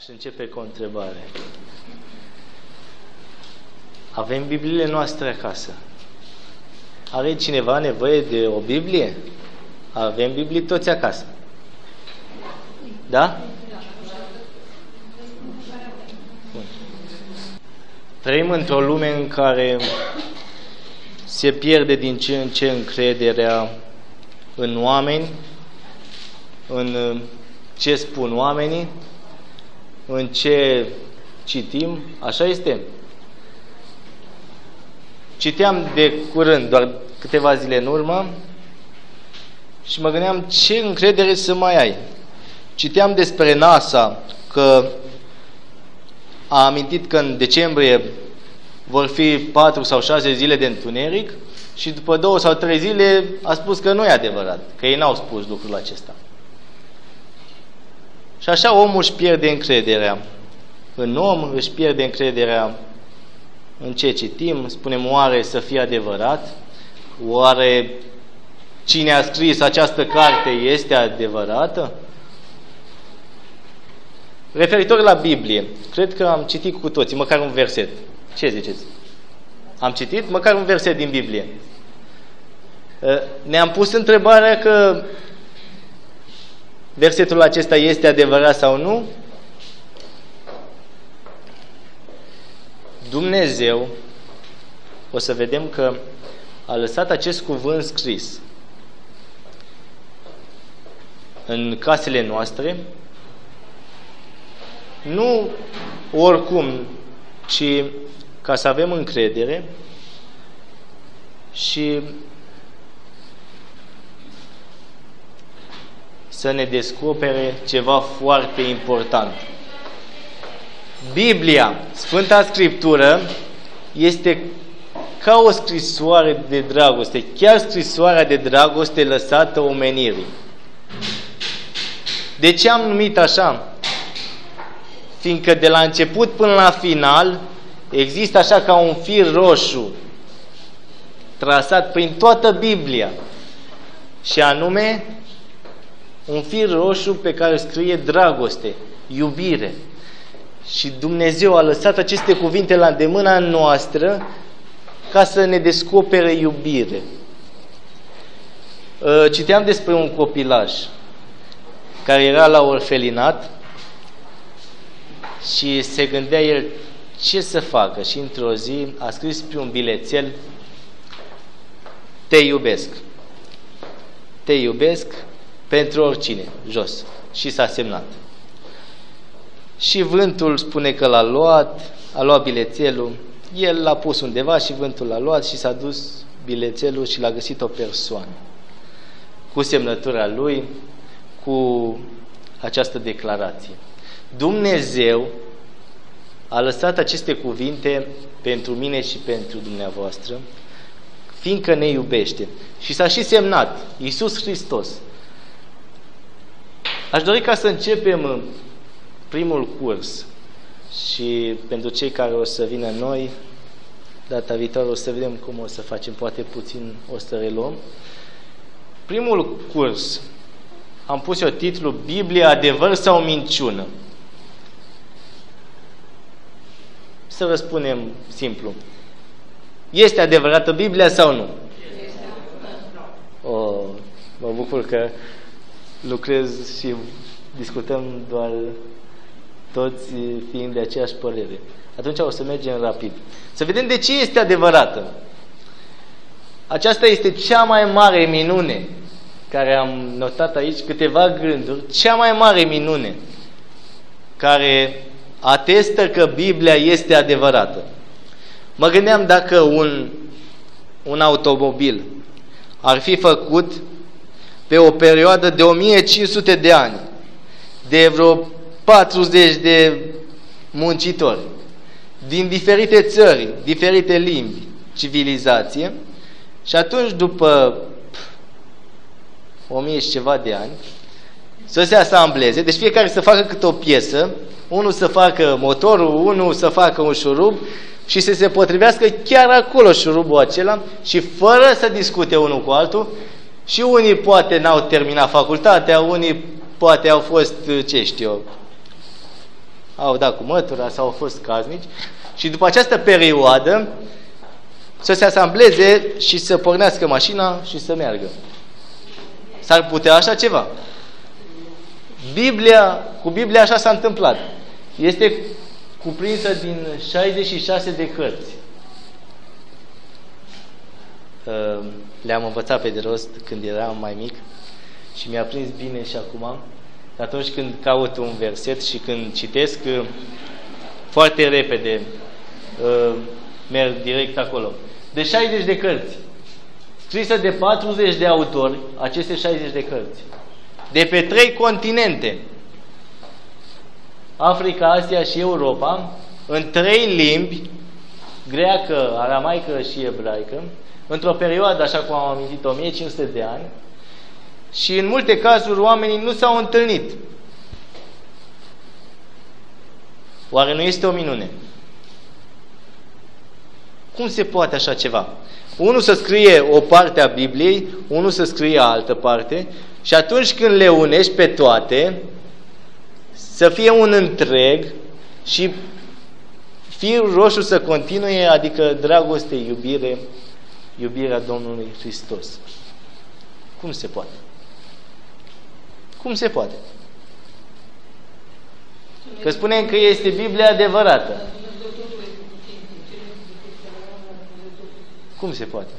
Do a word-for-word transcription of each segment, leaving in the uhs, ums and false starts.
Aș începe cu o întrebare. Avem Bibliile noastre acasă. Are cineva nevoie de o Biblie? Avem Biblii toți acasă. Da? Bun. Trăim într-o lume în care se pierde din ce în ce încrederea în oameni, în ce spun oamenii, în ce citim. Așa este. Citeam de curând, doar câteva zile în urmă, și mă gândeam ce încredere să mai ai. Citeam despre NASA că a amintit că în decembrie vor fi patru sau șase zile de întuneric și după două sau trei zile a spus că nu e adevărat, că ei n-au spus lucrul acesta. Și așa omul își pierde încrederea în om, își pierde încrederea în ce citim. Spunem, oare să fie adevărat? Oare cine a scris această carte este adevărată? Referitor la Biblie, cred că am citit cu toții, măcar un verset. Ce ziceți? Am citit măcar un verset din Biblie. Ne-am pus întrebarea că versetul acesta este adevărat sau nu? Dumnezeu, o să vedem că a lăsat acest cuvânt scris în casele noastre, nu oricum, ci ca să avem încredere și să ne descopere ceva foarte important. Biblia, Sfânta Scriptură, este ca o scrisoare de dragoste, chiar scrisoarea de dragoste lăsată omenirii. De ce am numit așa? Fiindcă de la început până la final există așa ca un fir roșu trasat prin toată Biblia, și anume un fir roșu pe care scrie dragoste, iubire. Și Dumnezeu a lăsat aceste cuvinte la îndemâna noastră ca să ne descopere iubire. Citeam despre un copilaj care era la orfelinat și se gândea el ce să facă, și într-o zi a scris pe un bilețel: te iubesc. Te iubesc pentru oricine, jos. Și s-a semnat. Și vântul spune că l-a luat, a luat bilețelul, el l-a pus undeva și vântul l-a luat și s-a dus bilețelul și l-a găsit o persoană cu semnătura lui, cu această declarație. Dumnezeu a lăsat aceste cuvinte pentru mine și pentru dumneavoastră, fiindcă ne iubește. Și s-a și semnat: Iisus Hristos. Aș dori ca să începem primul curs și pentru cei care o să vină noi, data viitoare o să vedem cum o să facem, poate puțin o să reluăm. Primul curs am pus eu titlul: Biblia, adevăr sau minciună? Să răspundem simplu. Este adevărată Biblia sau nu? Oh, mă bucur că lucrez și discutăm doar toți fiind de aceeași părere. Atunci o să mergem rapid. Să vedem de ce este adevărată. Aceasta este cea mai mare minune, care am notat aici câteva gânduri, cea mai mare minune care atestă că Biblia este adevărată. Mă gândeam dacă un, un automobil ar fi făcut pe o perioadă de o mie cinci sute de ani, de vreo patruzeci de muncitori, din diferite țări, diferite limbi, civilizație, și atunci după o mie și ceva de ani să se asambleze, deci fiecare să facă câte o piesă, unul să facă motorul, unul să facă un șurub și să se potrivească chiar acolo șurubul acela și fără să discute unul cu altul. Și unii poate n-au terminat facultatea, unii poate au fost, ce știu eu, au dat cu mătura sau au fost casnici și după această perioadă să se asambleze și să pornească mașina și să meargă. S-ar putea așa ceva. Biblia, cu Biblia așa s-a întâmplat. Este cuprinsă din șaizeci și șase de cărți. Le-am învățat pe de rost când eram mai mic și mi-a prins bine și acum. Atunci când caut un verset și când citesc, foarte repede merg direct acolo. De șaizeci de cărți, scrisă de patruzeci de autori, aceste șaizeci de cărți, de pe trei continente, Africa, Asia și Europa, în trei limbi, greacă, aramaică și ebraică, într-o perioadă, așa cum am amintit, o mie cinci sute de ani, și în multe cazuri oamenii nu s-au întâlnit. Oare nu este o minune? Cum se poate așa ceva? Unul să scrie o parte a Bibliei, unul să scrie altă parte și atunci când le unești pe toate, să fie un întreg și firul roșu să continue, adică dragoste, iubire, iubirea Domnului Hristos. Cum se poate? Cum se poate? Că spunem că este Biblia adevărată. Cum se poate?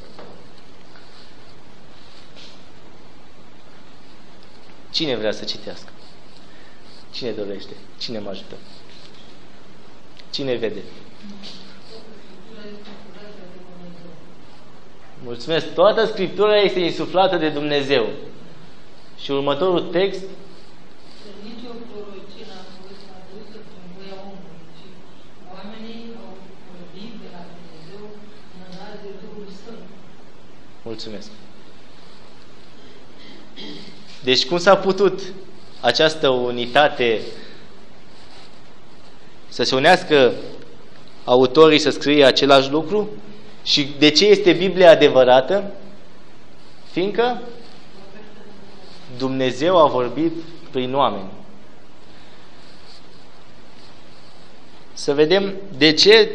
Cine vrea să citească? Cine dorește? Cine mă ajută? Cine vede? Mulțumesc! Toată Scriptura este insuflată de Dumnezeu. Și următorul text: nici o prorocie n-a fost adusă prin voia omului, ci oamenii au vorbit de la Dumnezeu mânat de Duhul Sfânt. Mulțumesc! Deci cum s-a putut această unitate să se unească autorii să scrie același lucru? Și de ce este Biblia adevărată? Fiindcă Dumnezeu a vorbit prin oameni. Să vedem de ce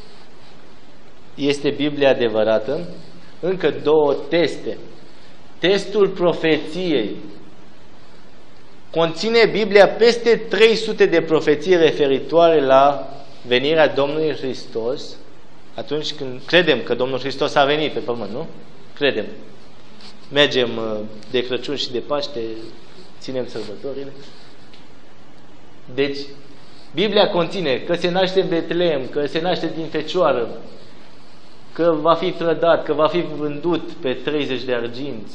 este Biblia adevărată. Încă două teste. Testul profeției. Conține Biblia peste trei sute de profeții referitoare la venirea Domnului Hristos, atunci când credem că Domnul Hristos a venit pe pământ, nu? Credem. Mergem de Crăciun și de Paște, ținem sărbătorile. Deci, Biblia conține că se naște în Betleem, că se naște din fecioară, că va fi trădat, că va fi vândut pe treizeci de arginți,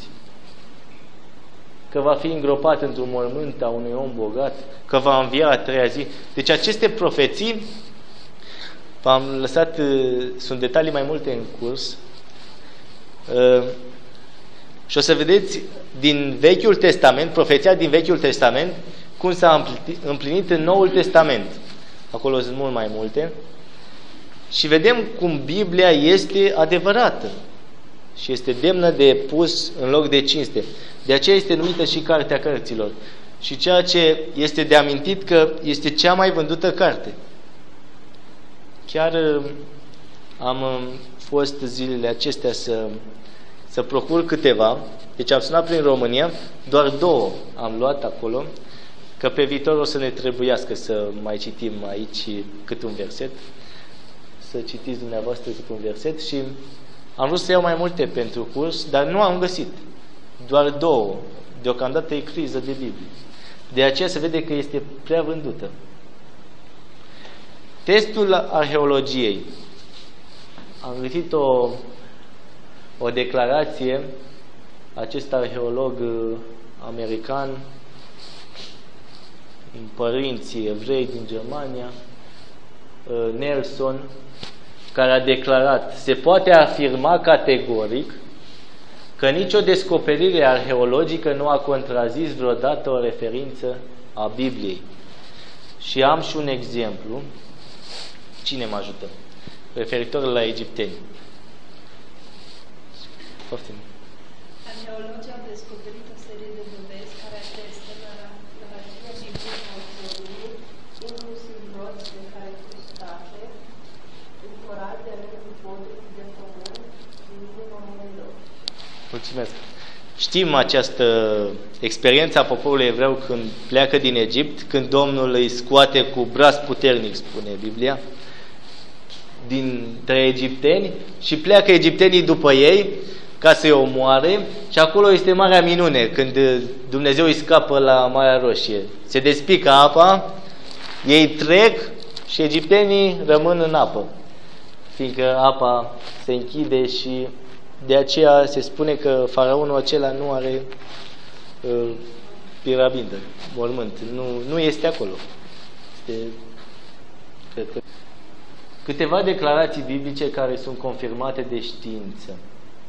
că va fi îngropat într-un mormânt a unui om bogat, că va învia a treia zi. Deci aceste profeții, v-am lăsat, sunt detalii mai multe în curs, și o să vedeți din Vechiul Testament, profeția din Vechiul Testament, cum s-a împlinit în Noul Testament. Acolo sunt mult mai multe. Și vedem cum Biblia este adevărată și este demnă de pus în loc de cinste. De aceea este numită și Cartea Cărților. Și ceea ce este de amintit că este cea mai vândută carte. Chiar am fost zilele acestea să, să procur câteva. Deci am sunat prin România, doar două am luat acolo, că pe viitor o să ne trebuiască să mai citim aici cât un verset, să citiți dumneavoastră cât un verset și am vrut să iau mai multe pentru curs, dar nu am găsit. Doar două. Deocamdată e criză de Biblie. De aceea se vede că este prea vândută. Testul arheologiei. Am găsit o, o declarație, acest arheolog american, părinții evrei din Germania, Nelson, care a declarat: se poate afirma categoric că nicio descoperire arheologică nu a contrazis vreodată o referință a Bibliei. Și am și un exemplu. Cine mă ajută? Referitor la egipteni. Poftim. Arheologii au descoperit o serie de dovezi care atestă narrativa biblică a autorului, inclusiv rod, pe care crustate, încorat de avere cu poduri de pământ, din urma oamenilor. Mulțumesc. Știm această experiență a poporului evreu când pleacă din Egipt, când Domnul îi scoate cu braț puternic, spune Biblia, dintre egipteni și pleacă egiptenii după ei ca să-i omoare și acolo este marea minune când Dumnezeu îi scapă la Marea Roșie. Se despică apa, ei trec și egiptenii rămân în apă, fiindcă apa se închide și de aceea se spune că faraonul acela nu are uh, piramidă, mormânt, nu, nu este acolo. Este, cred că... Câteva declarații biblice care sunt confirmate de știință.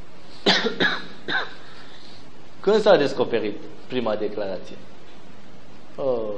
Când s-a descoperit prima declarație? Oh.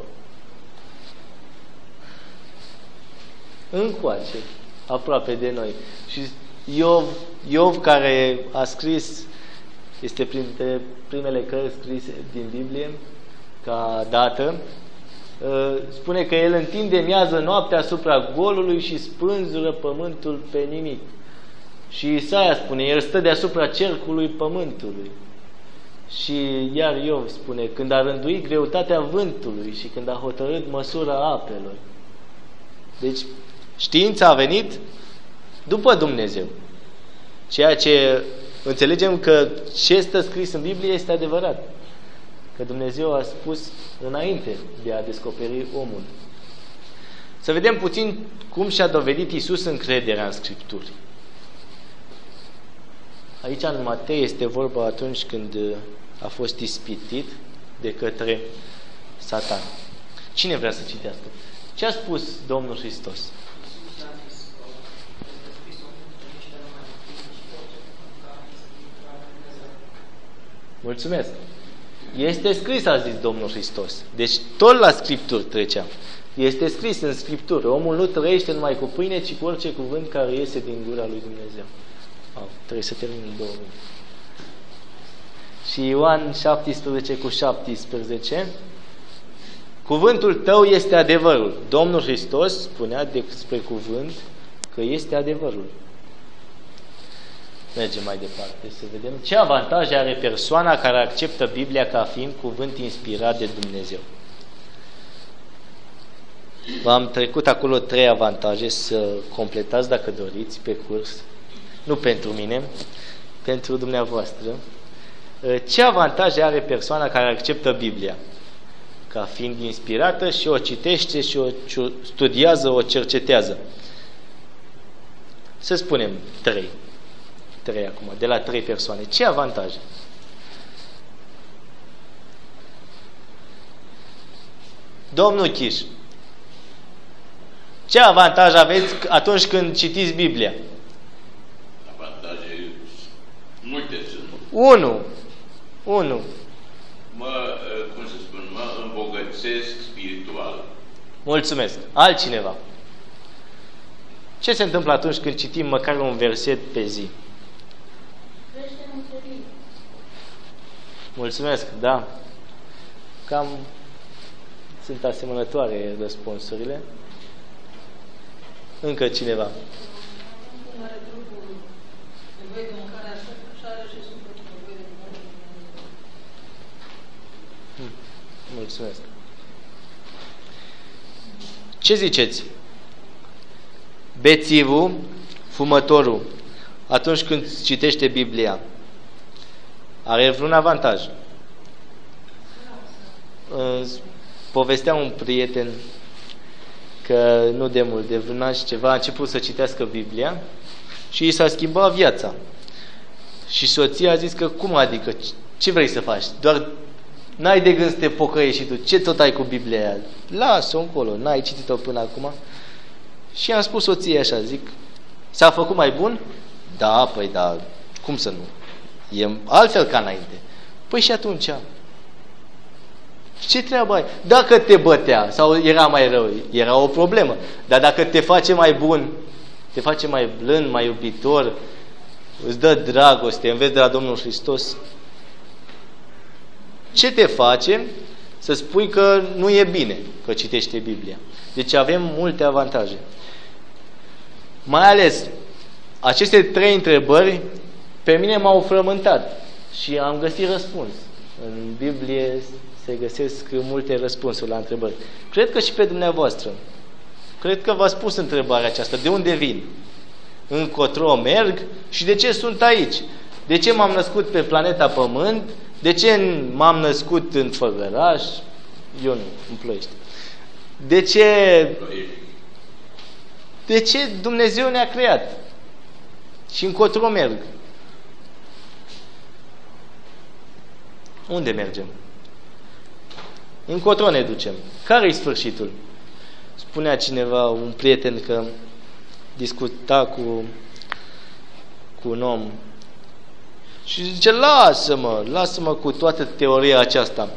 Încoace, aproape de noi. Și Iov, Iov, care a scris, este printre primele cărți scrise din Biblie, ca dată, spune că el întinde miază noaptea asupra golului și spânzură pământul pe nimic. Și Isaia spune, el stă deasupra cercului pământului. Și iar Iov spune, când a rânduit greutatea vântului și când a hotărât măsura apelor. Deci știința a venit după Dumnezeu. Ceea ce înțelegem că ce este scris în Biblie este adevărat. Că Dumnezeu a spus înainte de a descoperi omul. Să vedem puțin cum și-a dovedit Iisus încrederea în Scripturi. Aici în Matei este vorba atunci când a fost ispitit de către Satan. Cine vrea să citească? Ce a spus Domnul Hristos? Mulțumesc! Este scris, a zis Domnul Hristos. Deci tot la Scripturi trecea. Este scris în Scripturi. Omul nu trăiește numai cu pâine, ci cu orice cuvânt care iese din gura lui Dumnezeu. Oh, trebuie să termin în două minute. Și Ioan șaptesprezece cu șaptesprezece. Cuvântul tău este adevărul. Domnul Hristos spunea despre cuvânt că este adevărul. Mergem mai departe să vedem ce avantaje are persoana care acceptă Biblia ca fiind cuvânt inspirat de Dumnezeu. V-am trecut acolo trei avantaje, să completați dacă doriți pe curs. Nu pentru mine, pentru dumneavoastră. Ce avantaje are persoana care acceptă Biblia ca fiind inspirată și o citește și o studiază, o cercetează? Să spunem trei. Trei acum, de la trei persoane. Ce avantaje? Domnul Chiș, ce avantaj aveți atunci când citiți Biblia? Avantaje multe sunt. Unu. Unu. Mă, cum să spun, mă îmbogățesc spiritual. Mulțumesc. Altcineva? Ce se întâmplă atunci când citim măcar un verset pe zi? Mulțumesc, da. Cam sunt asemănătoare răspunsurile. Încă cineva? Mulțumesc. Ce ziceți? Bețivul, fumătorul, atunci când citește Biblia, are vreun avantaj? Povestea un prieten că nu de mult, de vreun an și ceva, a început să citească Biblia și i s-a schimbat viața. Și soția a zis că cum adică? Ce vrei să faci? Doar n-ai de gând să te pocăiești și tu. Ce tot ai cu Biblia aia? Lasă-o încolo, n-ai citit-o până acum. Și am spus soției așa, zic, s-a făcut mai bun? Da, păi da, cum să nu? E altfel ca înainte. Păi și atunci, ce treabă ai? Dacă te bătea sau era mai rău, era o problemă. Dar dacă te face mai bun, te face mai blând, mai iubitor, îți dă dragoste, înveți de la Domnul Hristos, ce te face? să spui că nu e bine că citește Biblia. Deci avem multe avantaje. Mai ales, aceste trei întrebări pe mine m-au frământat și am găsit răspuns. În Biblie se găsesc multe răspunsuri la întrebări. Cred că și pe dumneavoastră. Cred că v-ați pus întrebarea aceasta. De unde vin? Încotro merg? Și de ce sunt aici? De ce m-am născut pe planeta Pământ? De ce m-am născut în Făgăraș? Eu nu, în Ploiești. De ce... De ce Dumnezeu ne-a creat? Și încotro merg? Unde mergem? Încotro ne ducem. Care-i sfârșitul? Spunea cineva, un prieten, că discuta cu, cu un om și zice, lasă-mă, lasă-mă cu toată teoria aceasta.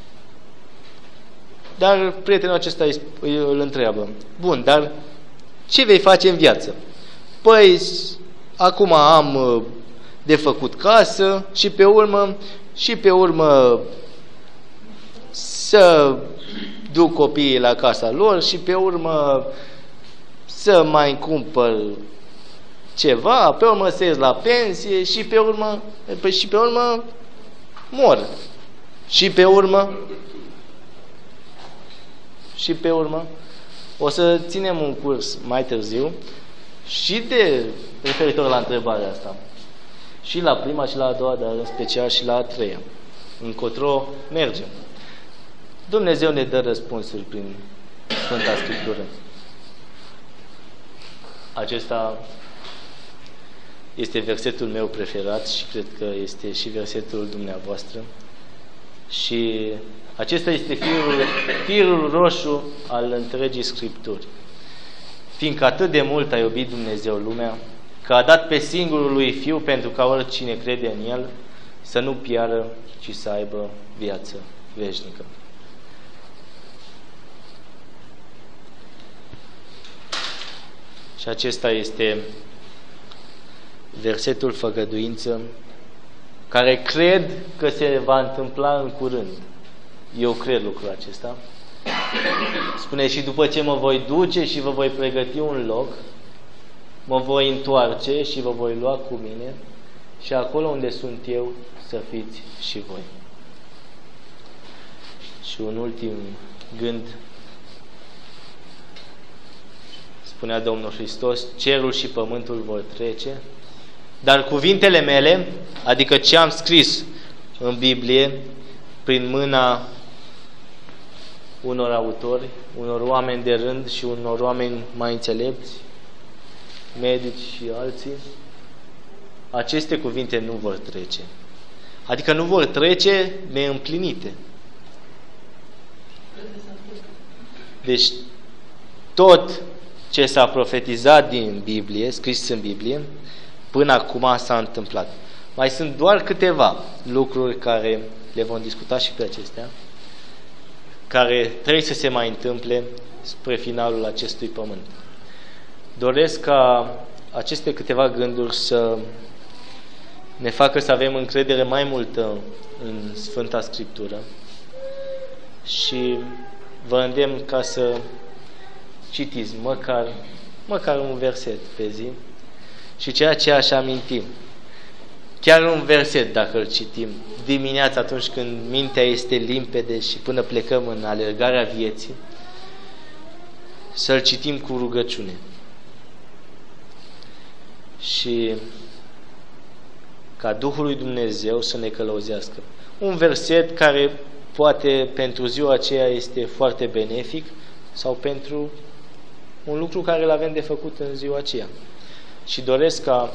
Dar prietenul acesta îl întreabă, bun, dar ce vei face în viață? Păi, acum am de făcut casă și pe urmă, și pe urmă să duc copiii la casa lor și pe urmă să mai cumpăr ceva, pe urmă să ies la pensie și pe urmă, păi și pe urmă mor. Și pe urmă și pe urmă o să ținem un curs mai târziu și de referitor la întrebarea asta. Și la prima și la a doua, dar în special și la a treia. Încotro mergem. Dumnezeu ne dă răspunsuri prin Sfânta Scriptură. Acesta este versetul meu preferat și cred că este și versetul dumneavoastră. Și acesta este firul, firul roșu al întregii Scripturi. Fiindcă atât de mult a iubit Dumnezeu lumea, că a dat pe singurul lui Fiu pentru ca oricine crede în El să nu piară, ci să aibă viață veșnică. Și acesta este versetul făgăduință care cred că se va întâmpla în curând. Eu cred lucrul acesta. Spune, și după ce mă voi duce și vă voi pregăti un loc, mă voi întoarce și vă voi lua cu mine și acolo unde sunt eu să fiți și voi. Și un ultim gând. Spunea Domnul Hristos, cerul și pământul vor trece, dar cuvintele mele, adică ce am scris în Biblie, prin mâna unor autori, unor oameni de rând și unor oameni mai înțelepți, medici și alții, aceste cuvinte nu vor trece. Adică nu vor trece neîmplinite. Deci, tot ce s-a profetizat din Biblie, scris în Biblie, până acum s-a întâmplat. Mai sunt doar câteva lucruri care le vom discuta și pe acestea, care trebuie să se mai întâmple spre finalul acestui pământ. Doresc ca aceste câteva gânduri să ne facă să avem încredere mai multă în Sfânta Scriptură și vă îndemn ca să citiți măcar, măcar un verset pe zi și ceea ce aș aminti, chiar un verset dacă îl citim dimineața atunci când mintea este limpede și până plecăm în alergarea vieții, să-l citim cu rugăciune. Și ca Duhul lui Dumnezeu să ne călăuzească. Un verset care poate pentru ziua aceea este foarte benefic sau pentru un lucru care îl avem de făcut în ziua aceea. Și doresc ca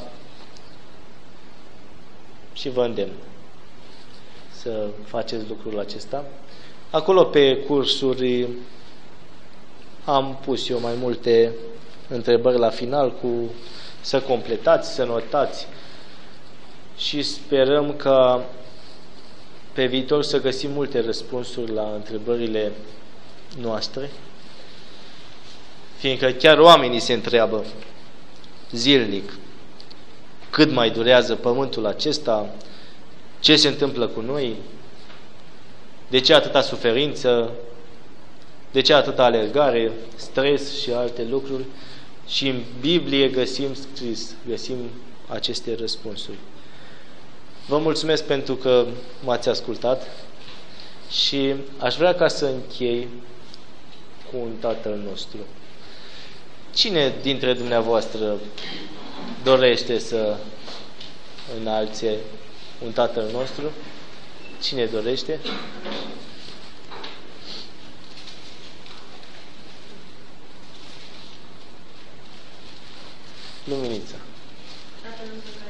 și vă îndemn să faceți lucrul acesta. Acolo pe cursuri am pus eu mai multe întrebări la final cu să completați, să notați și sperăm ca pe viitor să găsim multe răspunsuri la întrebările noastre, fiindcă chiar oamenii se întreabă zilnic cât mai durează pământul acesta, ce se întâmplă cu noi, De ce atâta suferință? De ce atâta alergare, stres și alte lucruri? Și în Biblie găsim scris, găsim aceste răspunsuri. Vă mulțumesc pentru că m-ați ascultat și aș vrea ca să închei cu un Tatăl nostru. Cine dintre dumneavoastră dorește să înalțe un Tatăl nostru? Cine dorește? Luminița. Tatăl nostru